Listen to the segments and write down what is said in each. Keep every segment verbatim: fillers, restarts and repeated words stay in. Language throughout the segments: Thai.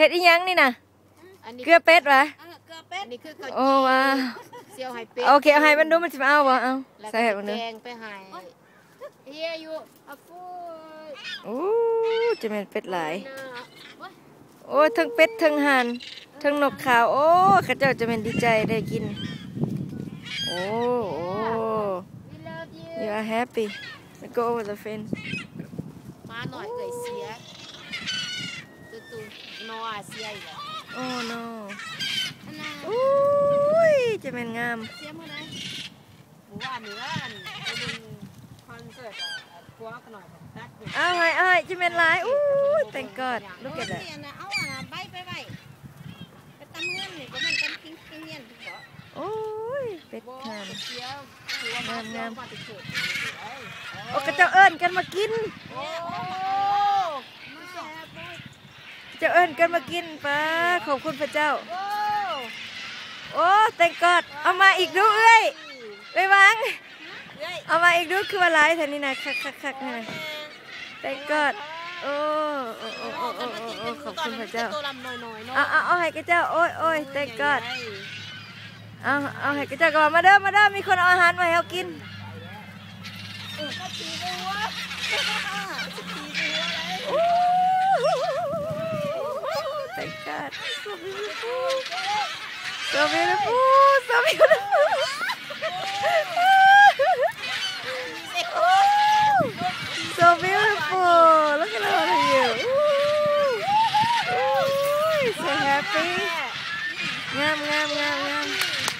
ดอีหยังนี่นะเกลือเป็ดวะเกลือเป็ดนี่คือโอ้ว้าเซียวไข่เป็ดโอเคเอาให้มันดูมันจะมาเอาบ่เอาใส่ให้มันดูแกงไปให้เฮียอยู่อะฟูโอ้จะเป็นเป็ดหลายโอ้ทั้งเป็ดทั้งห่านทั้งนกขาวโอ้ข้าเจ้าจะเป็นดีใจได้กินโอ้โอ้ you are happy let's go over the fence มาหน่อยเอ่ยเสียตูตูนอเสียอีกแล้วโอ้ no อุ้ยจะเป็นงามเสียเมื่อไหร่หมู่บ้านนี่ว่าไปดูคอนเสิร์ตกลัวกันหน่อยอ้าวไอ้ไอ้จะเป็นลายอุ้ย thank God look at that เอาอ่ะใบไปใบไปตำเงินนี่ก็มันตำกิ้งกิ้งเงี้ยถูกเหรอโอ้ยเป็ดงามงามงามโอ้กระเจ้าเอิญกันมากินเจ้าเอิญกันมากินป้าขอบคุณพระเจ้าโอ้ thank God เอามาอีกดูเอ้ยไปวางเอามาอีกดูคืออะไรแถวนี้นะคักคักคักนี่นะ thank God โอ้โอ้โอ้โอ้โอ้โอ้ขอบคุณพระเจ้าเอาเอาเอาให้กระเจ้าโอ้ยโอ้ย thank God เอาเอาให้กระเจ้าก่อนมาเด้อมาเด้อมีคนเอาอาหารมาให้เรากินthank God so beautiful so beautiful so beautiful look at all of you so happy งามงามงามงาม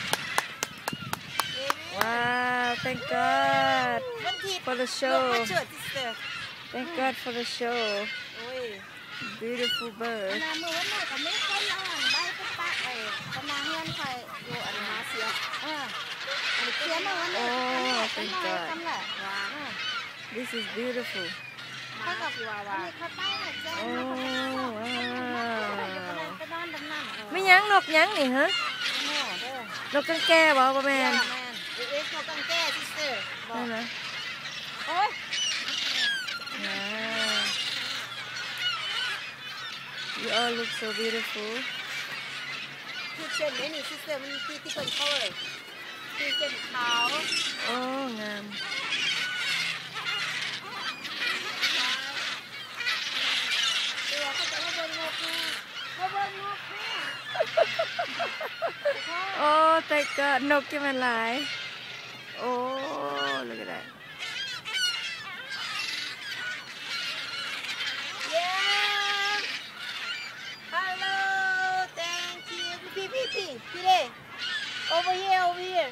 ว้าว thank God for the show thank God for the show beautiful bird น้ำมือวันไหนก็ไม่ค่อยอ่านใบก็ปะไอ้กำลังเงินใครอยู่อันหาเสียเอออันนี้เสียมาวันไหน oh thank God this is beautiful เขากับว่าว่าอันนี้เขาป้ายหน่อยเจ้า oh wow ไปนอนดำน้ำไม่ยั้งนกยั้งนี่ฮะนกกังแก่บ่ประมาณเอ๊ะนกกังแก่ซิสเตอร์ใช่ไหมโอ้ย you all look so beautiful คือเส้นนี่ซิสเตอร์มันที่ที่เป็นเขาเลยคือเส้นขาวโอ้งามโอ้แต่ก็นกจะมันหลายโอ้ look at that yeah hello thank you พี่พี่พี่พี่เด้ over here over here